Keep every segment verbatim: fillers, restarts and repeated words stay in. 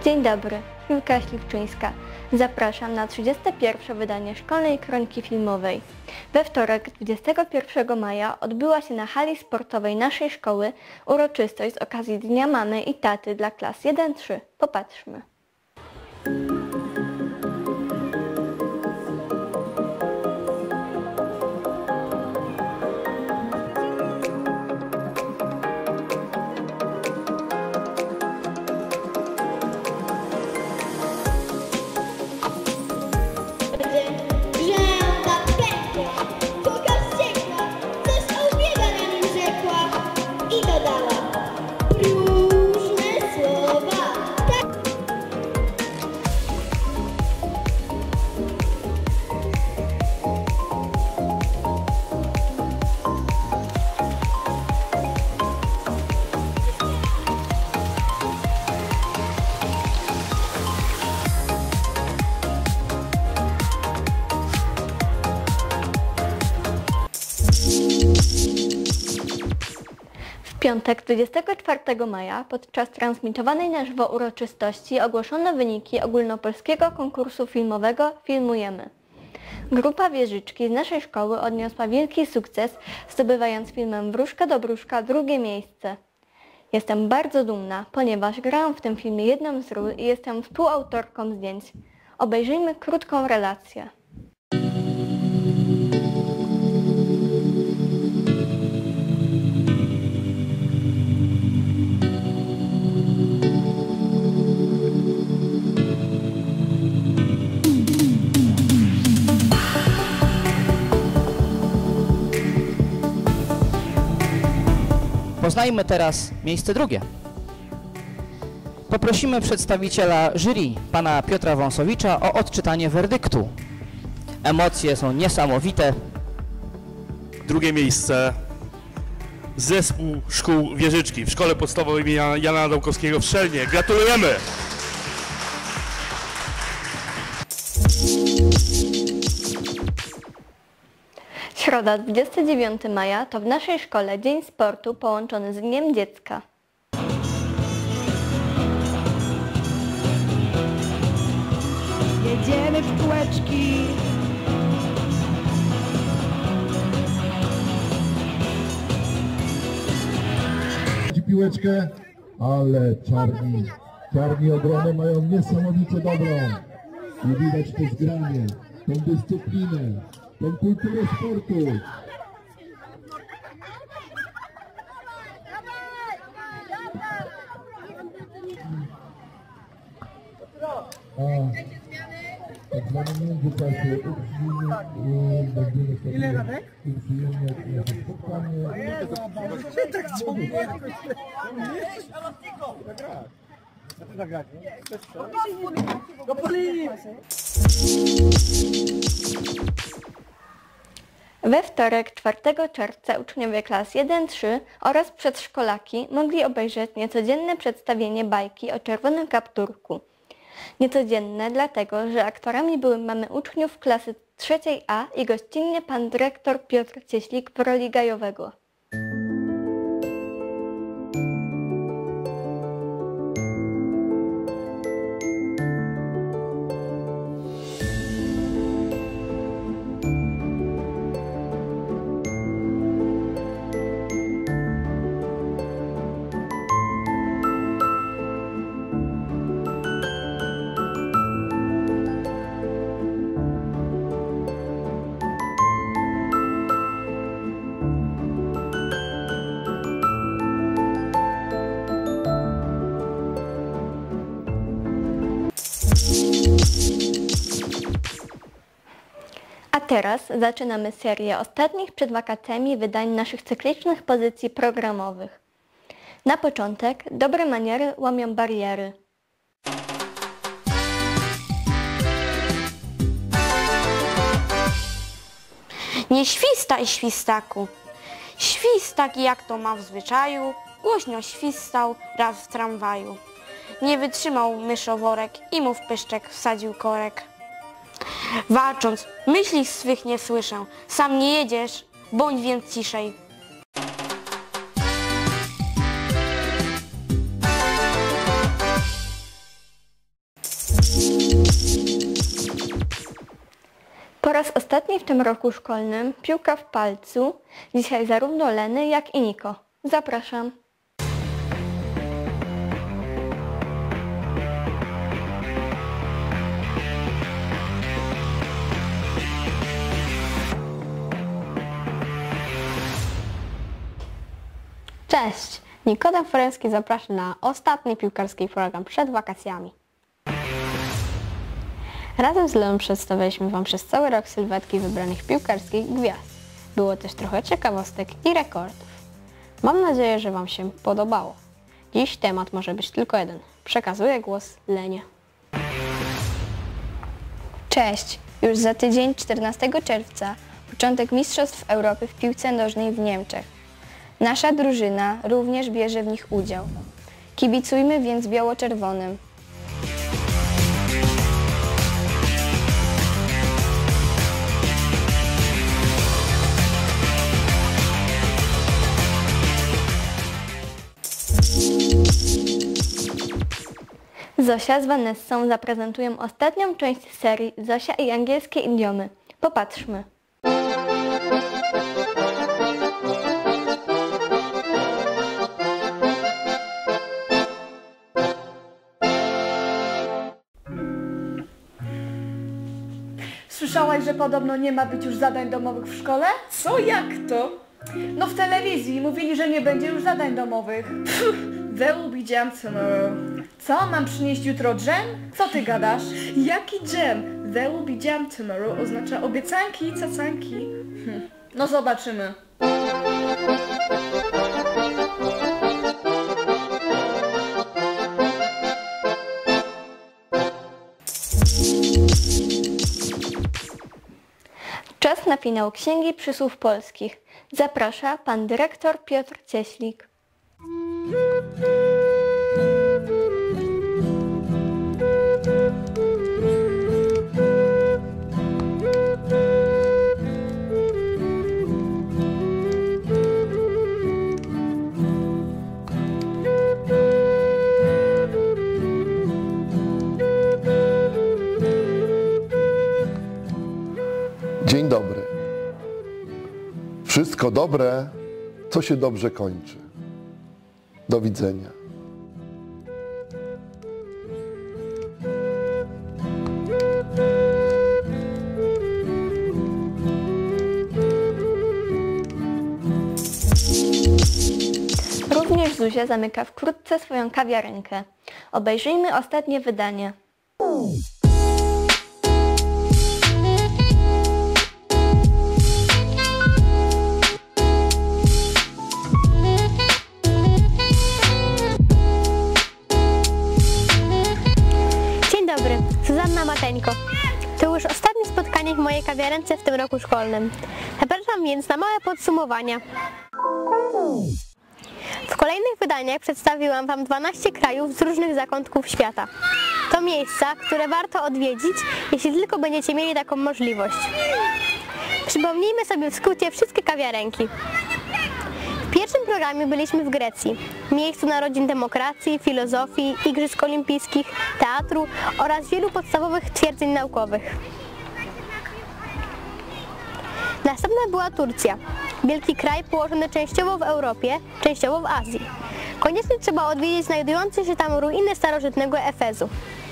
Dzień dobry, Julka Śliwczyńska. Zapraszam na trzydzieste pierwsze wydanie Szkolnej Kroniki Filmowej. We wtorek, dwudziestego pierwszego maja, odbyła się na hali sportowej naszej szkoły uroczystość z okazji Dnia Mamy i Taty dla klas jeden trzy. Popatrzmy. W piątek, dwudziestego czwartego maja, podczas transmitowanej na żywo uroczystości ogłoszono wyniki ogólnopolskiego konkursu filmowego Filmujemy. Grupa Wieżyczki z naszej szkoły odniosła wielki sukces, zdobywając filmem Wróżka do Bróżka drugie miejsce. Jestem bardzo dumna, ponieważ grałam w tym filmie jedną z ról i jestem współautorką zdjęć. Obejrzyjmy krótką relację. Poznajmy teraz miejsce drugie. Poprosimy przedstawiciela jury, pana Piotra Wąsowicza, o odczytanie werdyktu. Emocje są niesamowite. Drugie miejsce Zespół Szkół Wieżyczki w Szkole Podstawowej imienia Jana Adamkowskiego w Szelnie. Gratulujemy! Środa, dwudziestego dziewiątego maja to w naszej szkole Dzień Sportu połączony z Dniem Dziecka. Jedziemy w kółeczki. Piłeczkę, ale czarni, czarni obronę mają niesamowicie dobrą. I widać to zgranie, tą dyscyplinę, tą kulturę sportu. A tak zwane międzyczasie uprzyjemnie będziemy sobie uprzyjemniać nasze spotkanie. We wtorek, czwartego czerwca, uczniowie klas jeden trzy oraz przedszkolaki mogli obejrzeć niecodzienne przedstawienie bajki o czerwonym kapturku. Niecodzienne dlatego, że aktorami były mamy uczniów klasy trzeciej A i gościnnie pan dyrektor Piotr Cieślik w roli Gajowego. A teraz zaczynamy serię ostatnich przed wakacjami wydań naszych cyklicznych pozycji programowych. Na początek dobre maniery łamią bariery. Nie świstaj, świstaku. Świstak, jak to ma w zwyczaju, głośno świstał raz w tramwaju. Nie wytrzymał myszoworek i mu w pyszczek wsadził korek. Walcząc, myśli swych nie słyszę, sam nie jedziesz, bądź więc ciszej. Po raz ostatni w tym roku szkolnym piłka w palcu. Dzisiaj zarówno Leny, jak i Niko. Zapraszam. Cześć! Nikodem Foremski zaprasza na ostatni piłkarski program przed wakacjami. Razem z Leą przedstawiliśmy Wam przez cały rok sylwetki wybranych piłkarskich gwiazd. Było też trochę ciekawostek i rekordów. Mam nadzieję, że Wam się podobało. Dziś temat może być tylko jeden. Przekazuję głos Lenie. Cześć! Już za tydzień, czternastego czerwca, początek Mistrzostw Europy w piłce nożnej w Niemczech. Nasza drużyna również bierze w nich udział. Kibicujmy więc biało-czerwonym. Zosia z Vanessą zaprezentują ostatnią część serii Zosia i angielskie idiomy. Popatrzmy. Słyszałaś, że podobno nie ma być już zadań domowych w szkole? Co? Jak to? No w telewizji mówili, że nie będzie już zadań domowych. Pff, there will be jam tomorrow. Co? Mam przynieść jutro dżem? Co ty gadasz? Jaki jam? There will be jam tomorrow oznacza obiecanki, cacanki. Hm. No zobaczymy. Czas na finał Księgi Przysłów Polskich. Zaprasza pan dyrektor Piotr Cieślik. Dzień dobry. Wszystko dobre, co się dobrze kończy. Do widzenia. Również Zuzia zamyka wkrótce swoją kawiarenkę. Obejrzyjmy ostatnie wydanie. Zuzanna Mateńko. To już ostatnie spotkanie w mojej kawiarence w tym roku szkolnym. Zapraszam więc na małe podsumowania. W kolejnych wydaniach przedstawiłam Wam dwanaście krajów z różnych zakątków świata. To miejsca, które warto odwiedzić, jeśli tylko będziecie mieli taką możliwość. Przypomnijmy sobie w skrócie wszystkie kawiarenki. W pierwszym programie byliśmy w Grecji, miejscu narodzin demokracji, filozofii, igrzysk olimpijskich, teatru oraz wielu podstawowych twierdzeń naukowych. Następna była Turcja, wielki kraj położony częściowo w Europie, częściowo w Azji. Koniecznie trzeba odwiedzić znajdujące się tam ruiny starożytnego Efezu.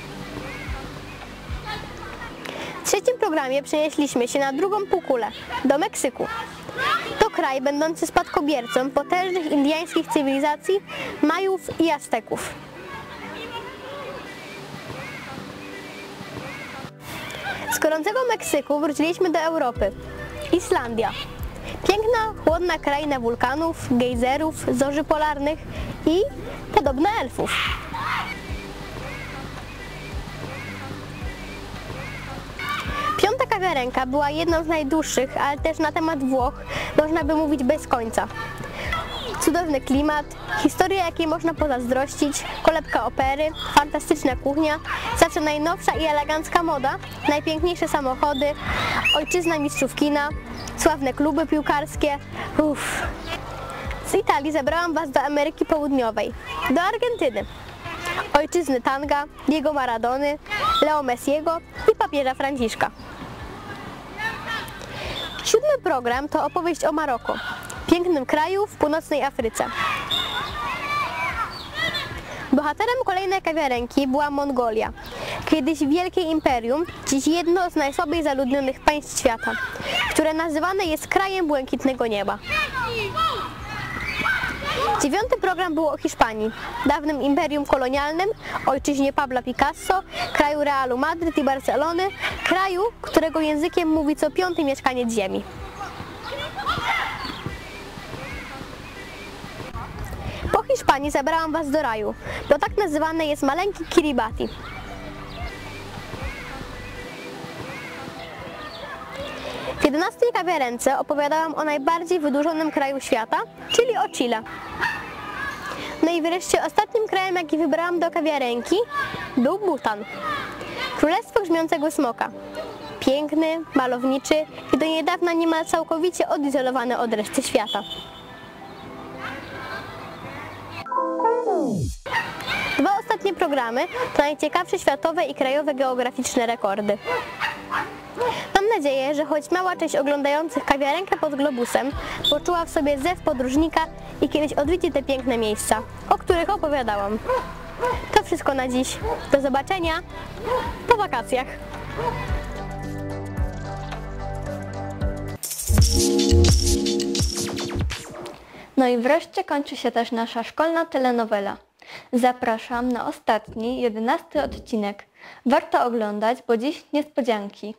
W trzecim programie przenieśliśmy się na drugą półkulę, do Meksyku. To kraj będący spadkobiercą potężnych indyjskich cywilizacji Majów i Azteków. Z gorącego Meksyku wróciliśmy do Europy. Islandia. Piękna, chłodna kraina wulkanów, gejzerów, zorzy polarnych i podobno elfów. Piąta kawiarenka była jedną z najdłuższych, ale też na temat Włoch można by mówić bez końca. Cudowny klimat, historia jakiej można pozazdrościć, kolebka opery, fantastyczna kuchnia, zawsze najnowsza i elegancka moda, najpiękniejsze samochody, ojczyzna mistrzów kina, sławne kluby piłkarskie. Uff. Z Italii zabrałam Was do Ameryki Południowej, do Argentyny. Ojczyzny tanga, Diego Maradony, Leo Messiego i papieża Franciszka. Siódmy program to opowieść o Maroko, pięknym kraju w północnej Afryce. Bohaterem kolejnej kawiarenki była Mongolia, kiedyś wielkie imperium, dziś jedno z najsłabiej zaludnionych państw świata, które nazywane jest krajem błękitnego nieba. Dziewiąty program był o Hiszpanii, dawnym imperium kolonialnym, ojczyźnie Pabla Picasso, kraju Realu Madryt i Barcelony, kraju, którego językiem mówi co piąty mieszkaniec ziemi. Po Hiszpanii zabrałam Was do raju, bo tak nazywane jest maleńkie Kiribati. W jedenastej kawiarence opowiadałam o najbardziej wydłużonym kraju świata, czyli o Chile. No i wreszcie ostatnim krajem, jaki wybrałam do kawiarenki, był Butan. Królestwo Grzmiącego Smoka. Piękny, malowniczy i do niedawna niemal całkowicie odizolowany od reszty świata. Dwa ostatnie programy to najciekawsze światowe i krajowe geograficzne rekordy. Mam nadzieję, że choć mała część oglądających kawiarenkę pod globusem poczuła w sobie zew podróżnika i kiedyś odwiedzi te piękne miejsca, o których opowiadałam. To wszystko na dziś. Do zobaczenia po wakacjach. No i wreszcie kończy się też nasza szkolna telenowela. Zapraszam na ostatni, jedenasty odcinek. Warto oglądać, bo dziś niespodzianki.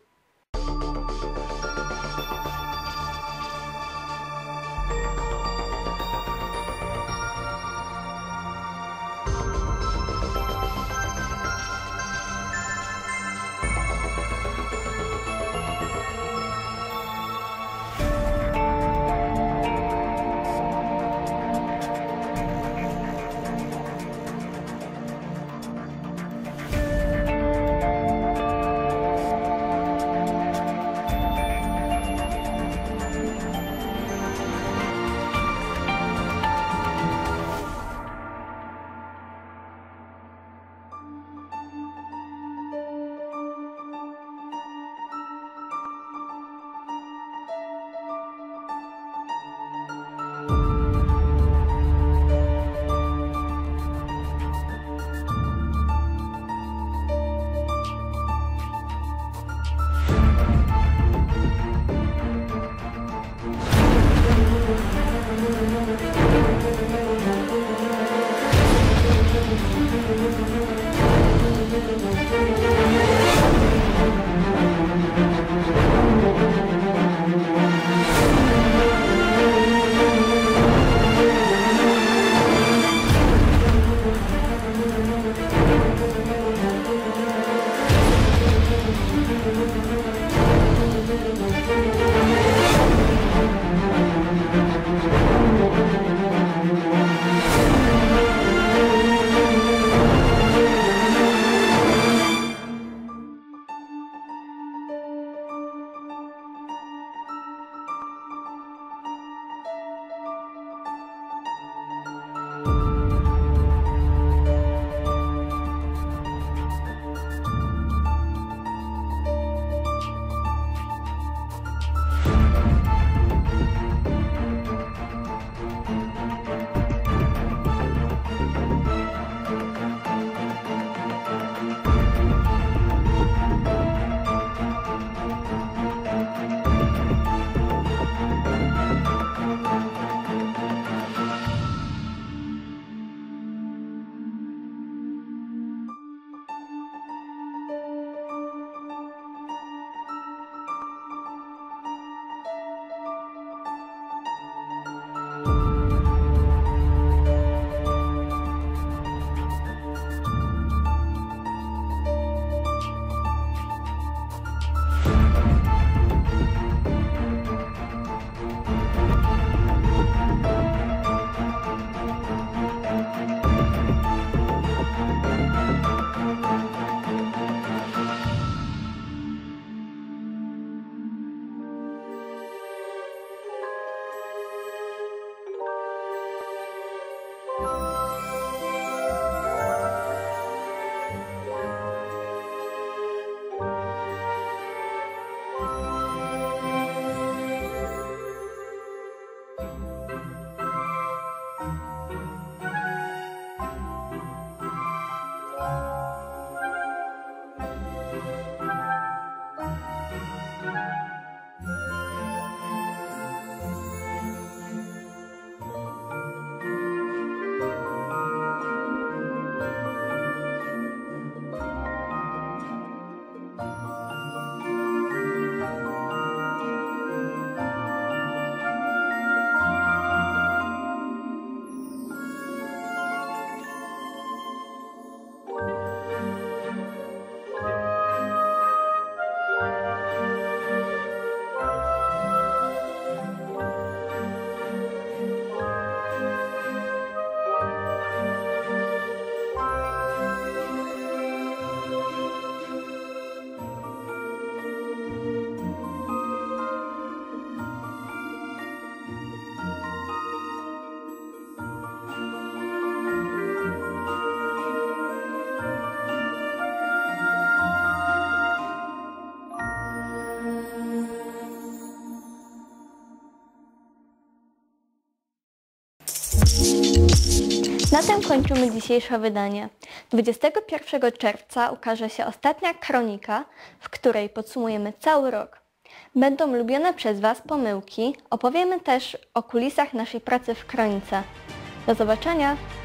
Na tym kończymy dzisiejsze wydanie. dwudziestego pierwszego czerwca ukaże się ostatnia kronika, w której podsumujemy cały rok. Będą lubione przez Was pomyłki, opowiemy też o kulisach naszej pracy w kronice. Do zobaczenia!